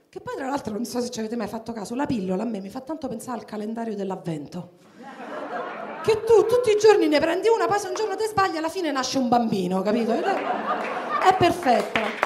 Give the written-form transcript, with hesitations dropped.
Che poi tra l'altro non so se ci avete mai fatto caso, la pillola a me mi fa tanto pensare al calendario dell'avvento. Che tu tutti i giorni ne prendi una, poi se un giorno ti sbagli alla fine nasce un bambino, capito? È perfetta.